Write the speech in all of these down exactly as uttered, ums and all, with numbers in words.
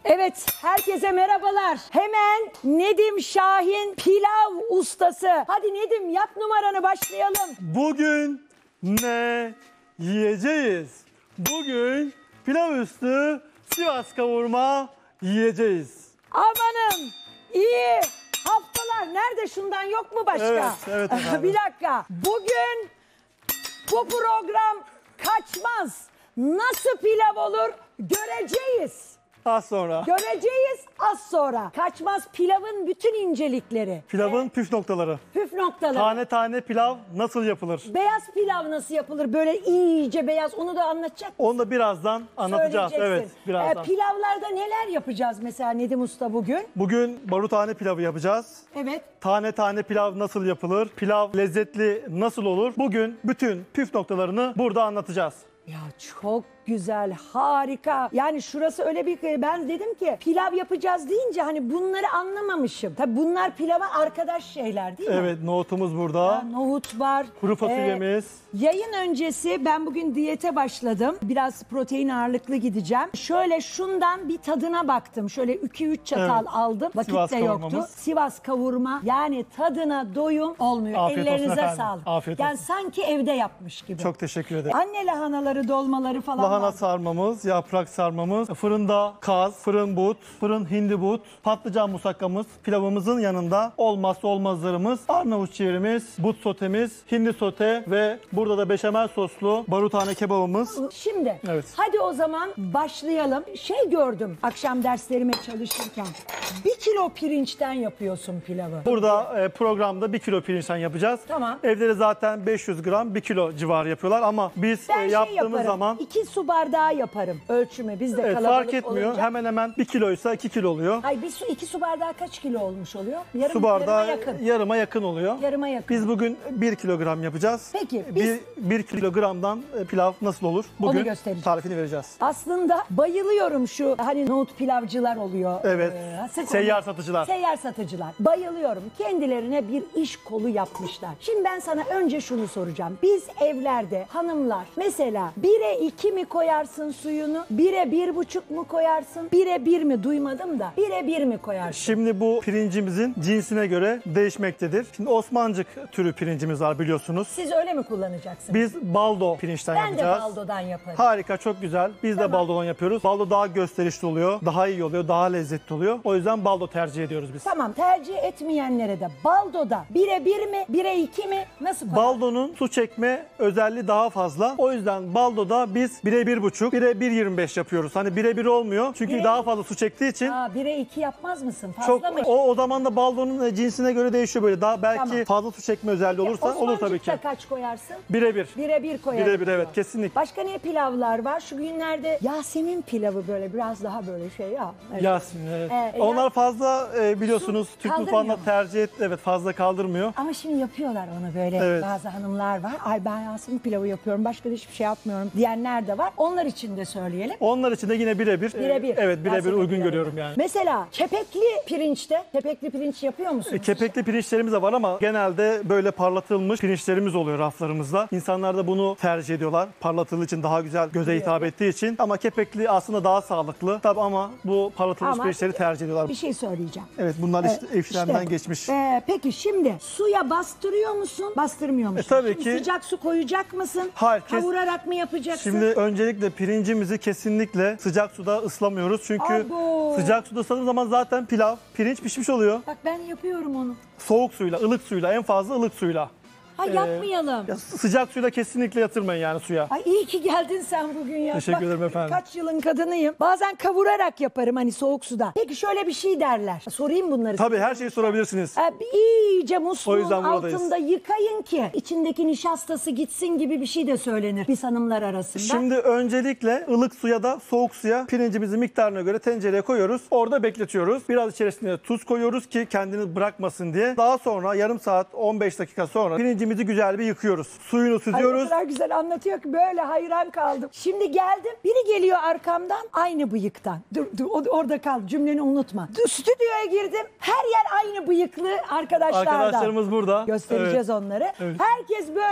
Evet, herkese merhabalar. Hemen Nedim Şahin pilav ustası. Hadi Nedim yap numaranı, başlayalım. Bugün ne yiyeceğiz? Bugün pilav üstü Sivas kavurma yiyeceğiz. Amanın iyi haftalar. Nerede, şundan yok mu başka? Evet, evet efendim. Bir dakika. Bugün bu program kaçmaz. Nasıl pilav olur göreceğiz. Az sonra. Göreceğiz az sonra. Kaçmaz pilavın bütün incelikleri. Pilavın püf noktaları. Püf noktaları. Tane tane pilav nasıl yapılır? Beyaz pilav nasıl yapılır? Böyle iyice beyaz, onu da anlatacak mısın? Onu da birazdan anlatacağız. Evet, Söyleyeceksin. birazdan. Ee, pilavlarda neler yapacağız mesela Nedim Usta bugün? Bugün barutane pilavı yapacağız. Evet. Tane tane pilav nasıl yapılır? Pilav lezzetli nasıl olur? Bugün bütün püf noktalarını burada anlatacağız. Ya çok güzel, harika. Yani şurası öyle bir, ben dedim ki pilav yapacağız deyince hani bunları anlamamışım. Tabii bunlar pilava arkadaş şeyler değil mi? Evet, nohutumuz burada. Ya, nohut var. Kuru fasulyemiz. Ee, yayın öncesi ben bugün diyete başladım. Biraz protein ağırlıklı gideceğim. Şöyle şundan bir tadına baktım. Şöyle iki üç çatal Evet. aldım. Vakit Sivas de yoktu. kavurmamız. Sivas kavurma. Yani tadına doyum olmuyor. Afiyet olsun Ellerinize efendim. sağlık. Afiyet yani olsun. sanki evde yapmış gibi. Çok teşekkür ederim. Anne lahanaları, dolmaları falan Lahana var. sarmamız, yaprak sarmamız, fırında kaz, fırın but, fırın hindi but, patlıcan musakkamız, pilavımızın yanında olmazsa olmazlarımız, Arnavut ciğerimiz, but sotemiz, hindi sote ve burada da beşamel soslu barutane kebabımız. Şimdi Evet. hadi o zaman başlayalım. Şey gördüm akşam derslerime çalışırken. Bir kilo pirinçten yapıyorsun pilavı. Burada e, programda bir kilo pirinçten yapacağız. Tamam. Evde de zaten beş yüz gram bir kilo civarı yapıyorlar ama biz Ben e, şey yaptığımız yaparım. zaman iki su bardağı yaparım ölçümü. Bizde evet, kalabalık fark etmiyor. olunca. Hemen hemen bir kiloysa iki kilo oluyor. Ay bir su iki su bardağı kaç kilo olmuş oluyor? Yarım, Su bardağı yarıma yakın. yarıma yakın oluyor. Yarıma yakın. Biz bugün bir kilogram yapacağız. Peki, biz- Bir, bir kilogramdan e, pilav nasıl olur? Bugün göstereceğiz. tarifini vereceğiz. Aslında bayılıyorum şu hani nohut pilavcılar oluyor. Evet. Ee, sık Seyyar oluyor. satıcılar. Seyyar satıcılar. Bayılıyorum. Kendilerine bir iş kolu yapmışlar. Şimdi ben sana önce şunu soracağım. Biz evlerde hanımlar mesela bire iki mi koyarsın suyunu? Bire bir buçuk mu koyarsın? Bire bir mi? Duymadım da. Bire bir mi koyarsın? Şimdi bu pirincimizin cinsine göre değişmektedir. Şimdi Osmancık türü pirincimiz var biliyorsunuz. Siz öyle mi kullanacaksınız? Biz baldo pirinçten ben yapacağız. de baldodan yaparım. Harika, çok güzel. Biz Tamam. de baldodan yapıyoruz. Baldo daha gösterişli oluyor, daha iyi oluyor, daha lezzetli oluyor. O yüzden baldo tercih ediyoruz biz. Tamam, tercih etmeyenlere de baldoda bire bir mi? Bire iki mi? Nasıl koyarsın? Baldonun su çekme özelliği daha fazla. O yüzden baldoda biz bire bir buçuk, bire bir yirmi beş yapıyoruz. Hani bire bir olmuyor çünkü Bire- daha fazla su çektiği için. Aa, bire iki yapmaz mısın? Fazla Çok mı? o o zaman da baldonun e, cinsine göre değişiyor böyle. Daha belki Tamam. fazla su çekme özelliği olursa olur tabii ki. Osmancıkta kaç koyarsın? Bire bir. Bire bir koyarsın. Bire bir, evet, kesinlikle. Başka ne pilavlar var? Şu günlerde Yasemin pilavı böyle biraz daha böyle şey ya. Evet. Yasemin, evet. Ee, Onlar ya- fazla e, biliyorsunuz Su Türk kaldırmıyor mutfağında mu? tercih et, evet, fazla kaldırmıyor. Ama şimdi yapıyorlar onu böyle. Evet. Bazı hanımlar var. Ay ben Yasemin pilavı yapıyorum. Başka da hiçbir şey yapmıyorum diyenler de var. Onlar için de söyleyelim. Onlar için de yine birebir. Birebir. e, Evet, birebir Yasemin uygun pilavı. görüyorum yani. Mesela kepekli pirinçte, kepekli pirinç yapıyor musunuz? E, Kepekli pirinçlerimiz de var ama genelde böyle parlatılmış pirinçlerimiz oluyor raflarımızda. İnsanlar da bunu tercih ediyorlar. Parlatıldığı için, daha güzel göze hitap ettiği için. Ama kepekli aslında daha sağlıklı. Tabii ama bu parlatılmış Ama pirinçleri tercih ediyorlar. Bir şey söyleyeceğim. Evet, bunlar işte Ee, işlemden işte, geçmiş. e, peki şimdi suya bastırıyor musun? Bastırmıyor musun? E, tabii Şimdi ki. Sıcak su koyacak mısın? Hayır, kes- Kavurarak mı yapacaksın? Şimdi öncelikle pirincimizi kesinlikle sıcak suda ıslamıyoruz. Çünkü Abo. sıcak suda ısladığın zaman zaten pilav, pirinç pişmiş oluyor. Bak ben yapıyorum onu. Soğuk suyla, ılık suyla, en fazla ılık suyla. Ha Ee, yapmayalım. Ya sıcak suyla kesinlikle yatırmayın yani suya. Ay iyi ki geldin sen bugün ya. Teşekkür Bak, ederim efendim. Kaç yılın kadınıyım. Bazen kavurarak yaparım hani soğuk suda. Peki şöyle bir şey derler. Sorayım bunları. Tabii, her şeyi sorabilirsiniz. Ha, bir iyice O musluğun yüzden buradayız. altında yıkayın ki içindeki nişastası gitsin gibi bir şey de söylenir biz hanımlar arasında. Şimdi öncelikle ılık suya da soğuk suya pirincimizin miktarına göre tencereye koyuyoruz. Orada bekletiyoruz. Biraz içerisine tuz koyuyoruz ki kendini bırakmasın diye. Daha sonra yarım saat on beş dakika sonra pirincimizi güzel bir yıkıyoruz. Suyunu Ay, o süzüyoruz. kadar güzel anlatıyor ki böyle hayran kaldım. Şimdi geldim. Biri geliyor arkamdan aynı bıyıktan. Dur dur o- orada kal, cümleni unutma. Dur, stüdyoya girdim. Her yer aynı bıyıklı arkadaşlardan. Arkadaşlarımız burada. Göstereceğiz Evet. onları. Evet. Herkes böyle.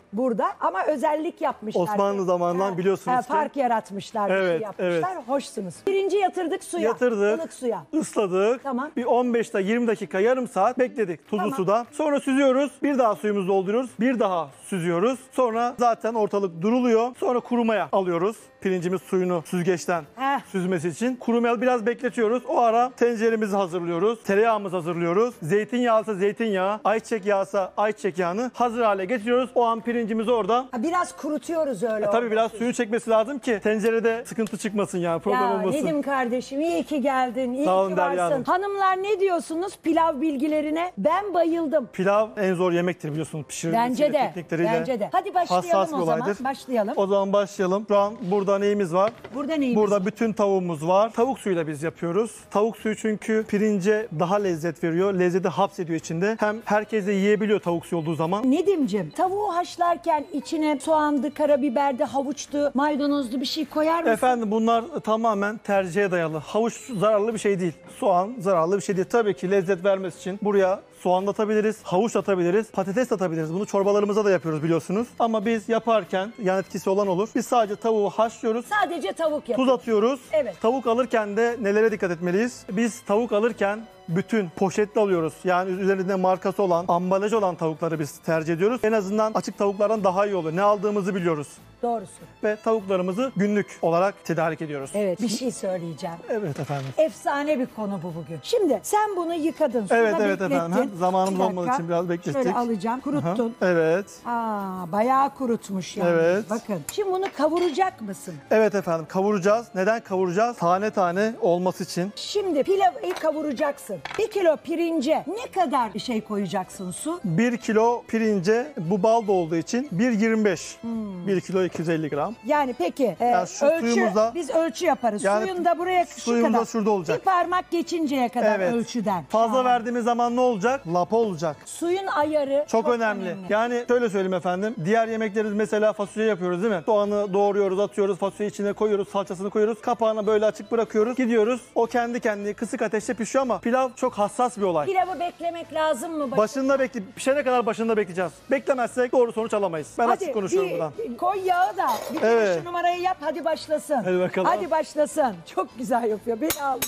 burada ama özellik yapmışlar. Osmanlı zamanından biliyorsunuz ha, ki. fark yaratmışlar, bir Evet, şey yapmışlar. evet. Hoşsunuz. Pirinci yatırdık suya. Yatırdık, ılık suya. ısladık. Tamam. Bir on beş ile yirmi dakika, yarım saat bekledik tuzlu Tamam. suda. Sonra süzüyoruz. Bir daha suyumuzu dolduruyoruz. Bir daha süzüyoruz. Sonra zaten ortalık duruluyor. Sonra kurumaya alıyoruz. Pirincimiz suyunu süzgeçten Heh. süzmesi için. Kurumaya biraz bekletiyoruz. O ara tenceremizi hazırlıyoruz. Tereyağımızı hazırlıyoruz. Zeytinyağısa zeytinyağı, ayçiçek yağsa ayçiçek yağını hazır hale getiriyoruz. O an pirincimizi orada. Ha, biraz kurutuyoruz öyle. E, tabii orada. biraz suyu çekmesi lazım ki tencerede sıkıntı çıkmasın yani, problem Ya olmasın. Nedim kardeşim, iyi ki geldin, iyi Sağ olun ki Derya varsın. Hanım. Hanımlar ne diyorsunuz pilav bilgilerine? Ben bayıldım. Pilav en zor yemektir biliyorsunuz, pişirilmesiyle, Bence de. teknikleriyle. Bence de. Hadi başlayalım hassas bir o zaman. olaydır. Başlayalım. O zaman başlayalım. Şu an burada neyimiz var? Burada neyimiz Burada var? bütün tavuğumuz var. Tavuk suyuyla biz yapıyoruz. Tavuk suyu çünkü pirince daha lezzet veriyor. Lezzeti hapsediyor içinde. Hem herkes de yiyebiliyor tavuk suyu olduğu zaman. Nedim'cim, tavuğu haşlarken içine soğandı, karabiberdi, havuçtu, maydanozlu bir şey koyar mısın? Efendim bunlar tamamen tercihe dayalı. Havuç zararlı bir şey değil. Soğan zararlı bir şey değil. Tabii ki lezzet vermesi için buraya soğan da atabiliriz, havuç da atabiliriz, patates de atabiliriz. Bunu çorbalarımıza da yapıyoruz biliyorsunuz. Ama biz yaparken yan etkisi olan olur. Biz sadece tavuğu haşlıyoruz. Sadece tavuk yap. Tuz atıyoruz. Evet. Tavuk alırken de nelere dikkat etmeliyiz? Biz tavuk alırken bütün poşetli alıyoruz. Yani üzerinde markası olan, ambalaj olan tavukları biz tercih ediyoruz. En azından açık tavuklardan daha iyi oluyor. Ne aldığımızı biliyoruz. Doğrusu. Ve tavuklarımızı günlük olarak tedarik ediyoruz. Evet, bir şey söyleyeceğim. Evet efendim. Efsane bir konu bu bugün. Şimdi sen bunu yıkadın, suda Evet, evet beklettin. efendim. Hem zamanımız Bir dakika, olmadığı için biraz beklettik. Şöyle alacağım, kuruttun. Aha, evet. Aa, bayağı kurutmuş yani. Evet. Bakın. Şimdi bunu kavuracak mısın? Evet efendim, kavuracağız. Neden kavuracağız? Tane tane olması için. Şimdi pilavı kavuracaksın. Bir kilo pirince ne kadar şey koyacaksın su? bir kilo pirince bu balda olduğu için bir yirmi beş. Hmm. bir kilo iki yüz elli gram. Yani peki e, Yani şu ölçü, suyumuzda- biz ölçü yaparız. Yani Suyun da buraya şu suyumuz da kadar. şurada olacak. Bir parmak geçinceye kadar Evet. ölçüden. Fazla Aa. verdiğimiz zaman ne olacak? Lapa olacak. Suyun ayarı Çok, önemli. Yani şöyle söyleyeyim efendim. Diğer yemeklerimiz mesela fasulye yapıyoruz değil mi? Soğanı doğruyoruz, atıyoruz, fasulyeyi içine koyuyoruz, salçasını koyuyoruz. Kapağını böyle açık bırakıyoruz. Gidiyoruz. O kendi kendine kısık ateşte pişiyor ama pilav çok hassas bir olay. Pilavı beklemek lazım mı? Başında bekle, pişene kadar başında bekleyeceğiz. Beklemezsek doğru sonuç alamayız. Ben açık konuşuyorum bir buradan. koy yağı da bir kere Evet. şu numarayı yap, hadi başlasın. Hadi bakalım. Hadi başlasın. Çok güzel yapıyor. Beni alma.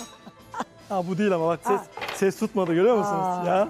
Ha bu değil ama bak ses ses tutmadı, görüyor musunuz Aa. ya?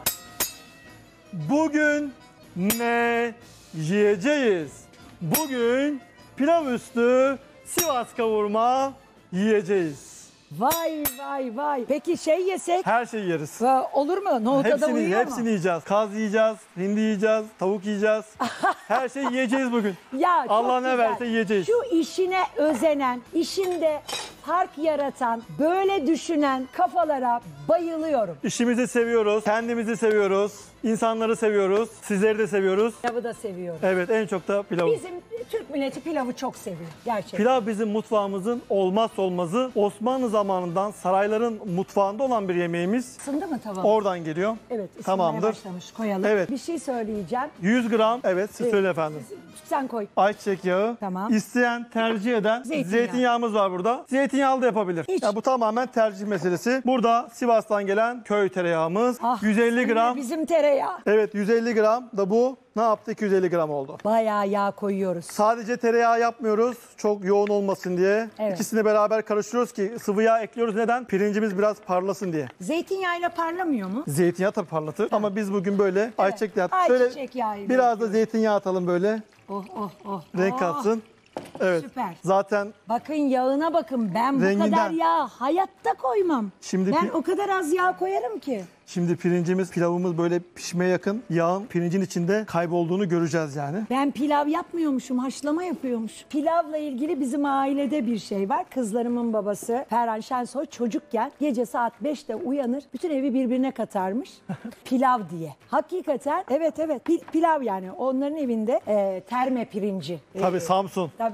Bugün ne yiyeceğiz? Bugün pilav üstü Sivas kavurma yiyeceğiz. Vay vay vay. Peki şey yesek Her şeyi yeriz. e, olur mu? Nohuta da Hepsini, uyuyor hepsini mu? yiyeceğiz. Kaz yiyeceğiz, hindi yiyeceğiz, tavuk yiyeceğiz. Her şeyi yiyeceğiz bugün. Ya çok Allah ne güzel. verse yiyeceğiz. Şu işine özenen, işinde fark yaratan, böyle düşünen kafalara bayılıyorum. İşimizi seviyoruz, kendimizi seviyoruz, insanları seviyoruz, sizleri de seviyoruz. Pilavı da seviyorum. Evet, en çok da pilavı. Bizim Türk milleti pilavı çok seviyor gerçekten. Pilav bizim mutfağımızın olmazsa olmazı. Osmanlı zamanından sarayların mutfağında olan bir yemeğimiz. Isındı mı tava? Oradan geliyor. Evet, ısınmaya Tamamdır. başlamış. Koyalım. Evet. Bir şey söyleyeceğim. yüz gram, evet siz Evet. söyle efendim. Sen koy. Ayçiçek yağı. Tamam. İsteyen, tercih eden Zeytinyağı. zeytinyağımız var burada. Zeytinyağlı da yapabilir. Hiç. Ya bu tamamen tercih meselesi. Burada Sivas'tan gelen köy tereyağımız. Ah, yüz elli sen de gram. Bizim tereyağı. Evet, yüz elli gram da bu. Ne yaptı? iki yüz elli gram oldu. Bayağı yağ koyuyoruz. Sadece tereyağı yapmıyoruz. Çok yoğun olmasın diye. Evet. İkisini beraber karıştırıyoruz ki sıvı yağ ekliyoruz. Neden? Pirincimiz biraz parlasın diye. Zeytinyağıyla parlamıyor mu? Zeytinyağı tabii parlatır ama biz bugün böyle ayçiçek yağı. Şöyle Ayçiçek yağı biraz da zeytinyağı atalım böyle. Oh oh oh. Renk oh. katsın. Evet. Süper. Zaten Bakın yağına bakın. Ben bu Renginden. kadar yağ hayatta koymam. Şimdi ben pi- o kadar az yağ koyarım ki. şimdi pirincimiz, pilavımız böyle pişmeye yakın. Yağın pirincin içinde kaybolduğunu göreceğiz yani. Ben pilav yapmıyormuşum, haşlama yapıyormuş. Pilavla ilgili bizim ailede bir şey var. Kızlarımın babası Ferhan Şensoy çocukken gece saat beşte uyanır, bütün evi birbirine katarmış. Pilav diye. Hakikaten evet evet pil- pilav yani onların evinde e, terme pirinci. Tabii E, Samsun. Tabii.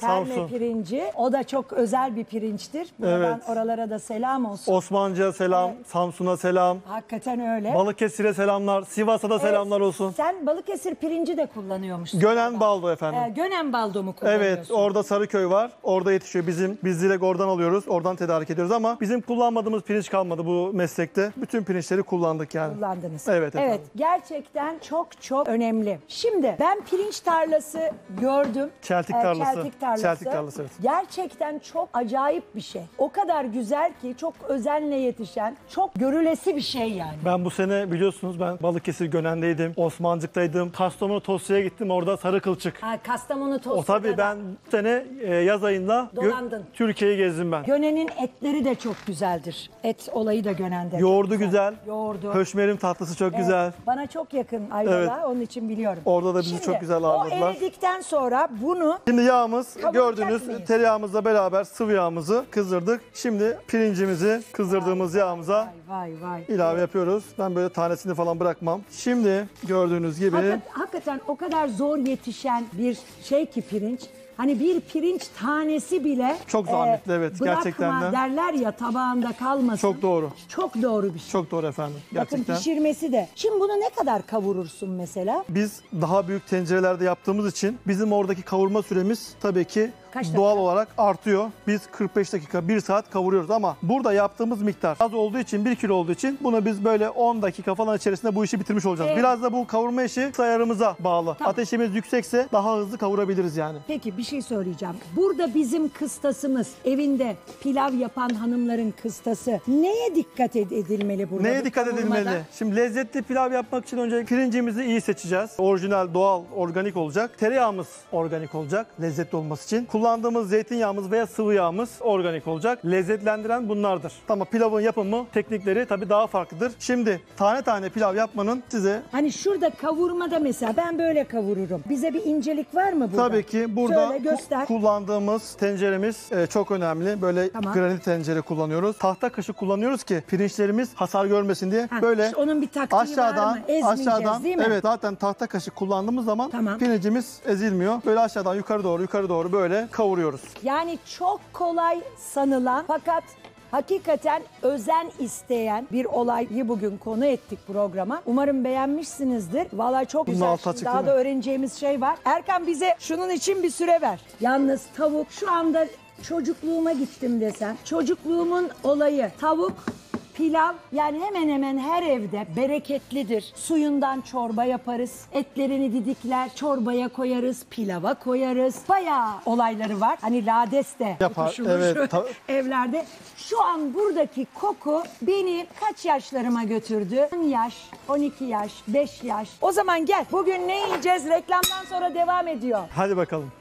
Terme Samsun. pirinci. O da çok özel bir pirinçtir. Buradan Evet. oralara da selam olsun. Osmancı'ya selam, Samsun'a selam, Hakikaten öyle. Balıkesir'e selamlar, Sivas'a da selamlar olsun. Sen Balıkesir pirinci de kullanıyormuşsun. Gönen Baldo efendim. Ee, Gönen baldo mu kullanıyorsun? Evet, orada Sarıköy var. Orada yetişiyor bizim. Biz direkt oradan alıyoruz. Oradan tedarik ediyoruz ama bizim kullanmadığımız pirinç kalmadı bu meslekte. Bütün pirinçleri kullandık yani. Kullandınız. Evet efendim. Evet, gerçekten çok çok önemli. Şimdi ben pirinç tarlası gördüm. Çeltik Ee, tarlası. Çeltik tarlası. Çeltik tarlası, evet. Gerçekten çok acayip bir şey. O kadar güzel ki, çok özenle yetişen, çok görülesi bir şey yani. Ben bu sene biliyorsunuz ben Balıkesir Gönen'deydim. Osmancık'taydım. Kastamonu Tosya'ya gittim. Orada sarı kılçık. Ha, Kastamonu tostu. O tabii ben bu sene e, yaz ayında gö- Dolandın. Türkiye'yi gezdim ben. Gönenin etleri de çok güzeldir. Et olayı da Gönen'de. Yoğurdu güzel. Yoğurdu. Höşmerim tatlısı çok Evet, güzel. Bana çok yakın Ayvalık'a, Evet. onun için biliyorum. Orada da bizi Şimdi, çok güzel ağırladılar. O eridikten sonra bunu Şimdi yağımız Kavuracak gördüğünüz mıyız? tereyağımızla beraber sıvı yağımızı kızdırdık. Şimdi pirincimizi kızdırdığımız yağımıza vay vay vay. ilave yapıyoruz. Ben böyle tanesini falan bırakmam. Şimdi gördüğünüz gibi Hakikat- hakikaten o kadar zor yetişen bir şey ki pirinç. Hani bir pirinç tanesi bile Çok zahmetli, evet, bırakma gerçekten de. derler ya, tabağında kalmasın. çok doğru. Çok doğru bir şey. Çok doğru efendim. Bakın Gerçekten. pişirmesi de. Şimdi bunu ne kadar kavurursun mesela? Biz daha büyük tencerelerde yaptığımız için bizim oradaki kavurma süremiz tabii ki Kaç dakika? doğal olarak artıyor. Biz kırk beş dakika, bir saat kavuruyoruz ama burada yaptığımız miktar az olduğu için, bir kilo olduğu için bunu biz böyle on dakika falan içerisinde bu işi bitirmiş olacağız. Evet. Biraz da bu kavurma işi sayarımıza bağlı. Tamam. Ateşimiz yüksekse daha hızlı kavurabiliriz yani. Peki bir şey söyleyeceğim. Burada bizim kıstasımız, evinde pilav yapan hanımların kıstası. Neye dikkat ed- edilmeli burada? Neye bu dikkat kavurmada? edilmeli? Şimdi lezzetli pilav yapmak için önce pirincimizi iyi seçeceğiz. Orijinal, doğal, organik olacak. Tereyağımız organik olacak lezzetli olması için. Kullandığımız zeytinyağımız veya sıvı yağımız organik olacak. Lezzetlendiren bunlardır. Ama pilavın yapımı, teknikleri tabii daha farklıdır. Şimdi tane tane pilav yapmanın size Hani şurada kavurmada mesela ben böyle kavururum. Bize bir incelik var mı burada? tabii ki burada Şöyle göster. ku- kullandığımız tenceremiz e, çok önemli. Böyle Tamam. granit tencere kullanıyoruz. Tahta kaşık kullanıyoruz ki pirinçlerimiz hasar görmesin diye. Ha, Böyle işte onun bir taktiği aşağıdan var mı? Ezmeyeceğiz aşağıdan değil mi? evet zaten tahta kaşık kullandığımız zaman Tamam. pirincimiz ezilmiyor. Böyle aşağıdan yukarı doğru yukarı doğru böyle kavuruyoruz. Yani çok kolay sanılan fakat hakikaten özen isteyen bir olayı bugün konu ettik programa. Umarım beğenmişsinizdir. Vallahi çok Bunun güzel. altı Şimdi açık daha değil da mi? öğreneceğimiz şey var. Erkan bize şunun için bir süre ver. Yalnız tavuk şu anda çocukluğuma gittim desem. Çocukluğumun olayı tavuk, pilav, yani hemen hemen her evde bereketlidir. Suyundan çorba yaparız. Etlerini didikler, çorbaya koyarız, pilava koyarız. Bayağı olayları var. Hani lades de Yapar, tutuşulur evet, ta- evlerde. Şu an buradaki koku beni kaç yaşlarıma götürdü? on yaş, on iki yaş, beş yaş. O zaman gel. Bugün ne yiyeceğiz? Reklamdan sonra devam ediyor. Hadi bakalım.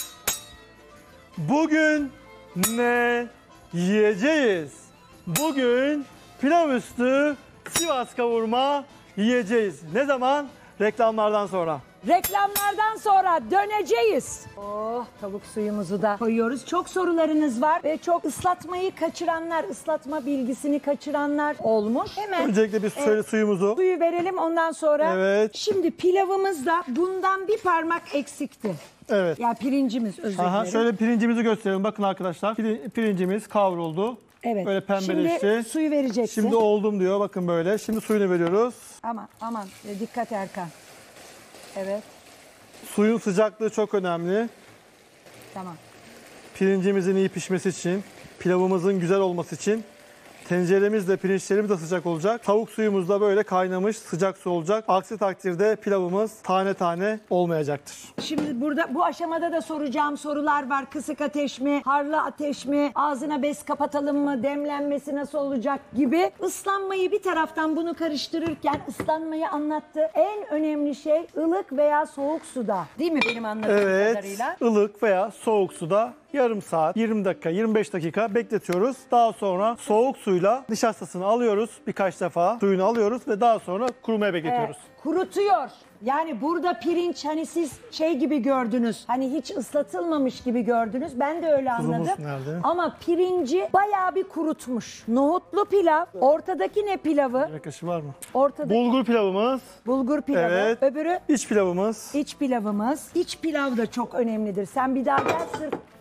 Bugün ne yiyeceğiz? Bugün pilav üstü Sivas kavurma yiyeceğiz. Ne zaman? Reklamlardan sonra. Reklamlardan sonra döneceğiz. Oh, tavuk suyumuzu da koyuyoruz. Çok sorularınız var ve çok ıslatmayı kaçıranlar, ıslatma bilgisini kaçıranlar olmuş. Hemen Öncelikle bir şöyle suyumuzu. suyu verelim, ondan sonra. Evet. Şimdi pilavımız da bundan bir parmak eksikti. Evet. Ya pirincimiz, özür Aha, dilerim. şöyle pirincimizi gösterelim. Bakın arkadaşlar. Piri- Pirincimiz kavruldu. Evet. Böyle pembeleşti. Şimdi suyu vereceksin. Şimdi oldum diyor. Bakın böyle. Şimdi suyunu veriyoruz. Aman aman, e, dikkat Erkan. Evet, Suyun sıcaklığı çok önemli. tamam. Pirincimizin iyi pişmesi için, pilavımızın güzel olması için tenceremiz de pirinçlerimiz de sıcak olacak. Tavuk suyumuz da böyle kaynamış, sıcak su olacak. Aksi takdirde pilavımız tane tane olmayacaktır. Şimdi burada bu aşamada da soracağım sorular var. Kısık ateş mi, harlı ateş mi, ağzına bez kapatalım mı, demlenmesi nasıl olacak gibi. Islanmayı bir taraftan bunu karıştırırken ıslanmayı anlattı. En önemli şey ılık veya soğuk suda. Değil mi benim anladığım Evet, kadarıyla? ılık veya soğuk suda yarım saat, yirmi dakika, yirmi beş dakika bekletiyoruz. Daha sonra soğuk suyla nişastasını alıyoruz birkaç defa. Suyunu alıyoruz ve daha sonra kurumaya bekletiyoruz. Ee, kurutuyor. Yani burada pirinç hani siz şey gibi gördünüz. Hani hiç ıslatılmamış gibi gördünüz. Ben de öyle Tuzumuz anladım. nerede? Ama pirinci bayağı bir kurutmuş. Nohutlu pilav. Ortadaki ne pilavı? Yemek kaşığı var mı? Ortadaki Bulgur pilavımız, bulgur pilavı. Evet. Öbürü iç pilavımız. iç pilavımız. İç pilav da çok önemlidir. Sen bir daha gel, sırf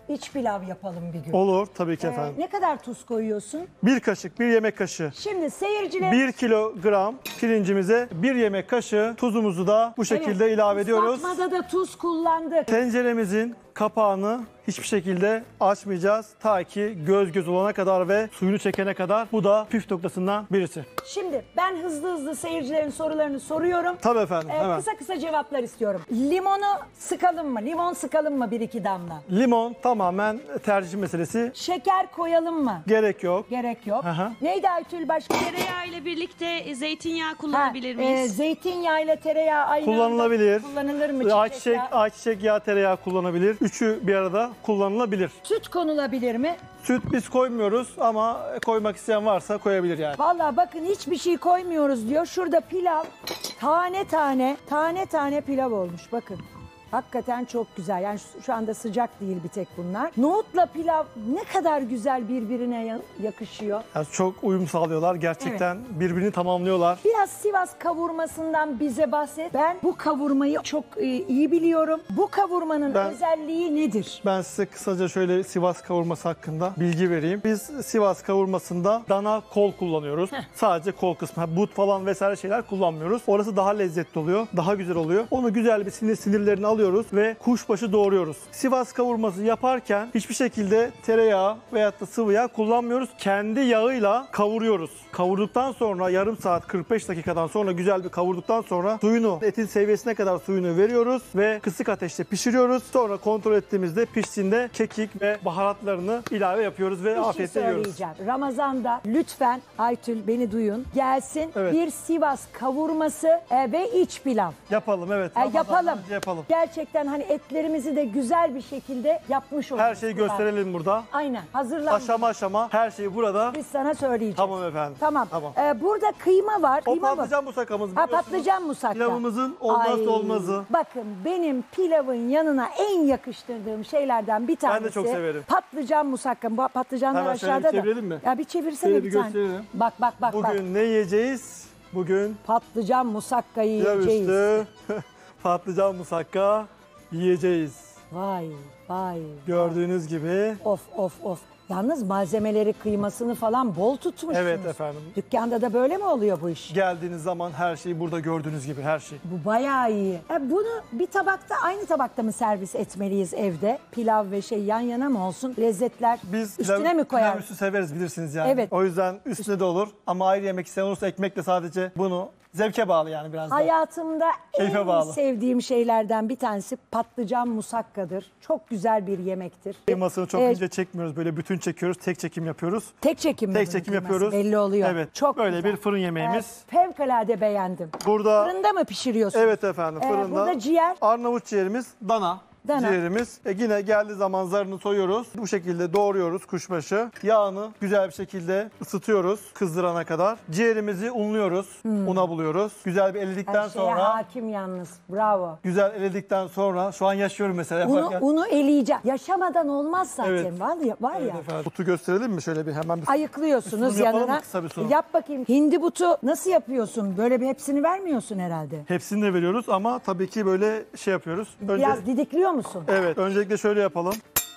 iç pilav yapalım bir gün. Olur tabii ki Ee, efendim. ne kadar tuz koyuyorsun? Bir kaşık, bir yemek kaşığı. Şimdi seyirciler... bir kilogram pirincimize bir yemek kaşığı tuzumuzu da bu şekilde Evet, ilave ediyoruz. ıslatmada da tuz kullandık. Tenceremizin kapağını hiçbir şekilde açmayacağız. Ta ki göz göz olana kadar ve suyunu çekene kadar. Bu da püf noktasından birisi. Şimdi ben hızlı hızlı seyircilerin sorularını soruyorum. Tabii efendim, Ee, hemen. kısa kısa cevaplar istiyorum. Limonu sıkalım mı? Limon sıkalım mı bir iki damla? Limon tamamen tercih meselesi. Şeker koyalım mı? Gerek yok. Gerek yok. Aha. Neydi Aytül başka? Tereyağı ile birlikte zeytinyağı Ha, kullanabilir e, miyiz? zeytinyağı ile tereyağı aynı anda Kullanılabilir. kullanılır mı? Ayçiçek, yağı? ayçiçek yağı, tereyağı kullanabilir. Üçü bir arada kullanılabilir. Süt konulabilir mi? Süt biz koymuyoruz ama koymak isteyen varsa koyabilir yani. Vallahi bakın hiçbir şey koymuyoruz diyor. Şurada pilav tane tane tane tane pilav olmuş bakın. Hakikaten çok güzel. Yani şu- şu anda sıcak değil bir tek bunlar. Nohutla pilav ne kadar güzel birbirine ya- yakışıyor. Yani çok uyum sağlıyorlar. Gerçekten birbirini tamamlıyorlar. Biraz Sivas kavurmasından bize bahset. Ben bu kavurmayı çok e, iyi biliyorum. Bu kavurmanın Ben- özelliği nedir? Ben size kısaca şöyle Sivas kavurması hakkında bilgi vereyim. Biz Sivas kavurmasında dana kol kullanıyoruz. Sadece kol kısmı. Ha, but falan vesaire şeyler kullanmıyoruz. Orası daha lezzetli oluyor. Daha güzel oluyor. Onu güzel bir sinir sinirlerini alıyoruz ve kuşbaşı doğruyoruz. Sivas kavurması yaparken hiçbir şekilde tereyağı veyahut da sıvı yağ kullanmıyoruz. Kendi yağıyla kavuruyoruz. Kavurduktan sonra yarım saat kırk beş dakikadan sonra güzel bir kavurduktan sonra suyunu, etin seviyesine kadar suyunu veriyoruz ve kısık ateşte pişiriyoruz. Sonra kontrol ettiğimizde piştiğinde kekik ve baharatlarını ilave yapıyoruz ve Bir şey afiyetle yiyoruz. söyleyeceğim. Ramazan'da lütfen Aytül beni duyun. Gelsin Evet. bir Sivas kavurması e, ve iç pilav. Yapalım evet. E, Ramazan'dan yapalım. önce yapalım. Gerçekten hani etlerimizi de güzel bir şekilde yapmış oluruz. Her şeyi gösterelim burada. Aynen. Hazırlanmış. Aşama aşama her şeyi burada. Biz sana söyleyeceğiz. Tamam efendim. Tamam. Tamam. Ee, burada kıyma var. O Kıyma mı? patlıcan musakamız Ha, biliyorsunuz. patlıcan musakka. Pilavımızın olmazsa Ay, olmazı. Bakın benim pilavın yanına en yakıştırdığım şeylerden bir tanesi. Ben de çok severim. Patlıcan musakka. Bu patlıcanlar Hemen şöyle aşağıda bir da. çevirelim mi? Ya bir çevirsene Şöyle bir, bir tane. gösterelim. Bak bak bak bak. Bugün ne yiyeceğiz? Bugün Patlıcan musakka pilav yiyeceğiz. üstü patlıcan musakka yiyeceğiz. Vay vay. Gördüğünüz gibi. Of of of. Yalnız malzemeleri, kıymasını falan bol tutmuşsunuz. Evet efendim. Dükkanda da böyle mi oluyor bu iş? Geldiğiniz zaman her şeyi burada gördüğünüz gibi her şey. Bu bayağı iyi. E bunu bir tabakta, aynı tabakta mı servis etmeliyiz evde? Pilav ve şey yan yana mı olsun? Lezzetler Biz üstüne pilav, mi koyar? pilav üstü severiz bilirsiniz yani. Evet. O yüzden üstüne de olur. Ama ayrı yemek isteyen olursa ekmekle sadece bunu zevke bağlı yani biraz da. Hayatımda Keyfe en bağlı. sevdiğim şeylerden bir tanesi patlıcan musakkadır. Çok güzel bir yemektir. Kıymasını çok Evet, ince çekmiyoruz. Böyle bütün çekiyoruz. Tek çekim yapıyoruz. Tek çekim mi Tek bunun çekim kıyması? yapıyoruz. Belli oluyor. Evet. Çok böyle güzel. bir fırın yemeğimiz. Evet, fevkalade beğendim. Burada Fırında mı pişiriyorsun? evet efendim Ee, fırında. burada ciğer. Arnavut ciğerimiz dana. Dana. Ciğerimiz. E yine geldiği zaman zarını soyuyoruz. Bu şekilde doğruyoruz kuşbaşı. Yağını güzel bir şekilde ısıtıyoruz kızdırana kadar. Ciğerimizi unluyoruz. Una buluyoruz. Güzel bir eledikten Hmm. Her şeye sonra hakim yalnız. Bravo. güzel eledikten sonra şu an yaşıyorum mesela. Unu, yaparken. unu eleyeceğim. Yaşamadan olmaz zaten. Evet. Var ya. Var Evet ya. efendim. Butu gösterelim mi şöyle bir hemen bir Ayıklıyorsunuz sunum yapalım yanına. mı kısa bir sunum? Yap bakayım. Hindi butu nasıl yapıyorsun? Böyle bir hepsini vermiyorsun herhalde. Hepsini de veriyoruz ama tabii ki böyle şey yapıyoruz. Önce Biraz didikliyor musun? evet, öncelikle şöyle yapalım.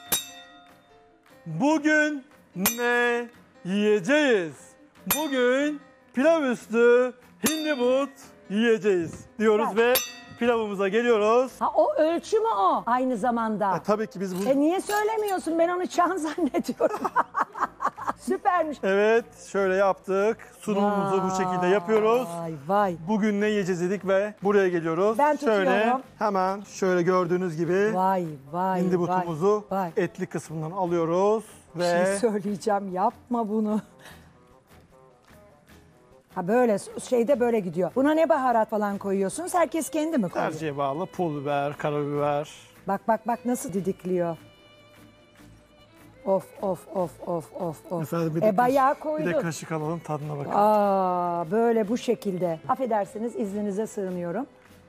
Bugün ne yiyeceğiz? Bugün pilav üstü hindibut yiyeceğiz diyoruz Evet. ve pilavımıza geliyoruz. Ha, o ölçü mü o aynı zamanda? E, tabii ki biz bu... E niye söylemiyorsun? Ben onu çan zannediyorum. Süpermiş. Evet, şöyle yaptık. Sunumumuzu bu şekilde yapıyoruz. Vay vay. Bugün ne yiyeceğiz dedik ve buraya geliyoruz. Ben tutuyorum. Şöyle hemen şöyle gördüğünüz gibi Vay vay hindibutumuzu vay. vay. etli kısmından alıyoruz Bir ve şey söyleyeceğim, yapma bunu. Ha böyle şeyde böyle gidiyor. Buna ne baharat falan koyuyorsunuz? Herkes kendi mi koyuyor? tercihe bağlı pul biber, karabiber. Bak bak bak nasıl didikliyor. Of of of of of of. Efendim bir de, E bayağı kaş- bir de koydun. kaşık alalım tadına bakalım. Aa böyle bu şekilde. Affedersiniz, izninize sığınıyorum.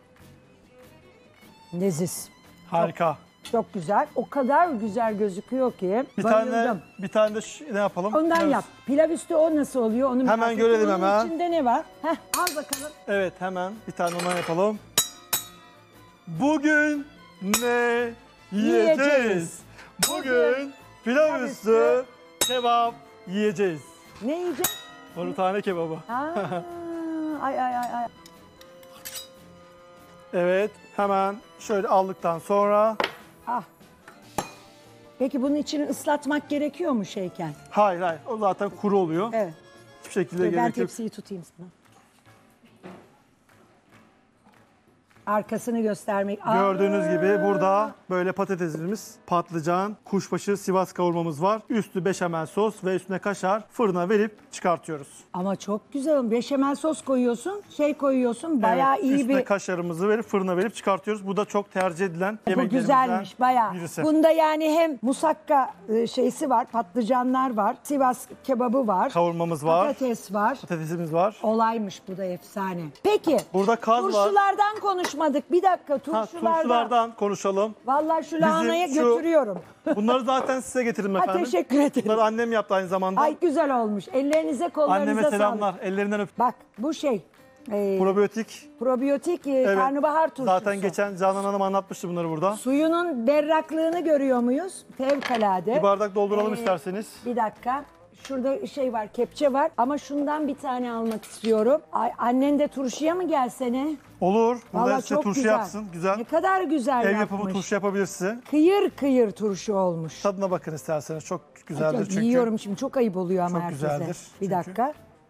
Leziz. Harika. Çok güzel. O kadar güzel gözüküyor ki. Bir bayıldım. tane bir tane de şu- ne yapalım? Ondan Evet. yap. Pilav üstü o nasıl oluyor? Onu Hemen merak ettim. görelim Onun hemen. içinde ne var? Heh, al bakalım. Evet hemen bir tane ondan yapalım. Bugün ne yiyeceğiz? Yiyeceğiz. Bugün pilav üstü kebap yiyeceğiz. Ne yiyeceğiz? Barutane kebabı. Aa, ay ay ay ay. Evet, hemen şöyle aldıktan sonra... Ah. Peki bunun içini ıslatmak gerekiyor mu şeyken? Hayır hayır, o zaten kuru oluyor. Evet. Hiçbir şekilde Ben gerek yok. tepsiyi tutayım sana. Arkasını göstermek. Gördüğünüz Aa! gibi burada böyle patatesimiz, patlıcan, kuşbaşı, Sivas kavurmamız var. Üstü beşamel sos ve üstüne kaşar, fırına verip çıkartıyoruz. Ama çok güzel. Beşamel sos koyuyorsun, şey koyuyorsun. Bayağı Evet, iyi üstüne bir... kaşarımızı verip fırına verip çıkartıyoruz. Bu da çok tercih edilen Bu yemeklerimizden güzelmiş bayağı. birisi. Bunda yani hem musakka e, şeysi var, patlıcanlar var, Sivas kebabı var, Kavurmamız var, patates var. patatesimiz var. Olaymış bu da efsane. Peki. Burada kaz var. Turşulardan konuşmadık. Bir dakika Ha, turşulardan. turşulardan konuşalım. Vallahi şu lahanayı Bizim şu- götürüyorum. Bunları zaten size getirdim Ha, efendim. teşekkür ederim. Bunları annem yaptı aynı zamanda. Ay güzel olmuş. Ellerinize kollarınıza Anneme sağlık. selamlar. Ellerinden öp. Bak bu şey e, Probiyotik. probiyotik e, Evet. karnabahar turşusu. Zaten geçen Canan Hanım anlatmıştı bunları burada. Suyunun berraklığını görüyor muyuz? Fevkalade. Bir bardak dolduralım Ee, isterseniz. Bir dakika. Şurada şey var, kepçe var ama şundan bir tane almak istiyorum. Ay, annen de turşuya mı gelsene? Olur. Burada Vallahi size çok turşu güzel. yapsın. Güzel. Ne kadar güzel Ev yapmış. yapımı turşu yapabilir size. Kıyır kıyır turşu olmuş. Tadına bakın isterseniz. Çok güzeldir Ay, çünkü. Yiyorum şimdi çok ayıp oluyor ama Çok herkese. güzeldir Bir çünkü. dakika.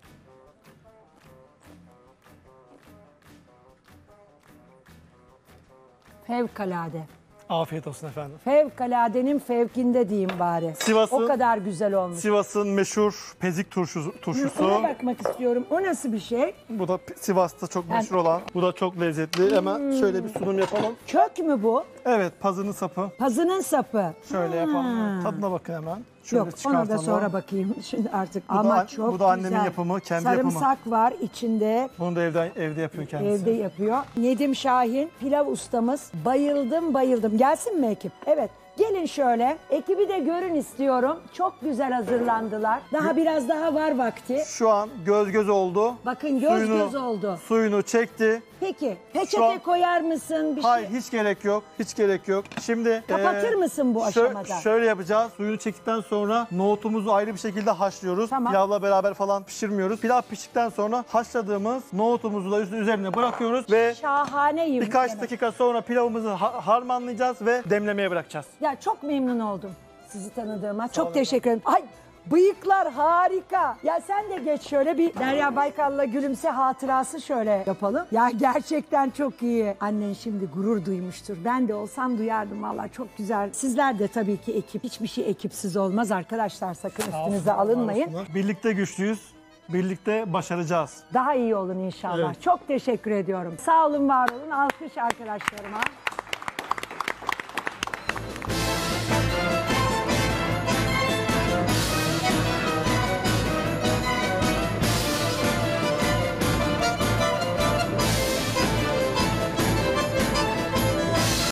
Fevkalade. Afiyet olsun efendim. Fevkaladenin fevkinde diyeyim bari. Sivas'ın- O kadar güzel olmuş. Sivas'ın meşhur pezik turşusu. turşusu. Ona bakmak istiyorum. O nasıl bir şey? Bu da Sivas'ta çok meşhur olan. Bu da çok lezzetli. Hemen Hmm. şöyle bir sunum yapalım. Kök mü bu? Evet, pazının sapı. Pazının sapı. Şöyle Ha. yapalım. Tadına bakın hemen. Şöyle Yok ona çıkartalım. da sonra bakayım. Şimdi artık Bu da ama an- çok bu da annemin güzel. yapımı, kendi Sarımsak var içinde. Bunu da evden evde yapıyor kendisi. Evde yapıyor. Nedim Şahin pilav ustamız. Bayıldım bayıldım. Gelsin mi ekip? Evet. Gelin şöyle. Ekibi de görün istiyorum. Çok güzel hazırlandılar. Daha biraz daha var vakti. Şu an göz göz oldu. Bakın göz Suyunu- göz oldu. Suyunu çekti. Peki peçete an- koyar mısın? Bir Hayır, şey. hiç gerek yok. Hiç gerek yok. Şimdi Kapatır eee, mısın bu şö- aşamada? Şöyle yapacağız. Suyunu çektikten sonra nohutumuzu ayrı bir şekilde haşlıyoruz. Tamam. Pilavla beraber falan pişirmiyoruz. Pilav piştikten sonra haşladığımız nohutumuzu da üstü- üzerine bırakıyoruz ve Şahaneyim. birkaç Evet. dakika sonra pilavımızı ha- harmanlayacağız ve demlemeye bırakacağız. Ya çok memnun oldum sizi tanıdığıma. Çok teşekkür ederim. Ay bıyıklar harika. Ya sen de geç şöyle bir Derya Baykal'la gülümse hatırası şöyle yapalım. Ya gerçekten çok iyi. Annen şimdi gurur duymuştur. Ben de olsam duyardım valla çok güzel. Sizler de tabii ki ekip. Hiçbir şey ekipsiz olmaz arkadaşlar. Sakın üstünüze alınmayın. Birlikte güçlüyüz. Birlikte başaracağız. Daha iyi olun inşallah. Evet. Çok teşekkür ediyorum. Sağ olun, var olun. Alkış arkadaşlarıma.